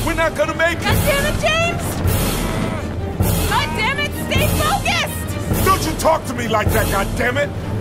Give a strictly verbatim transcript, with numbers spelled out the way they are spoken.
We're not gonna make it! God damn it, James! God damn it, stay focused! Don't you talk to me like that, goddammit!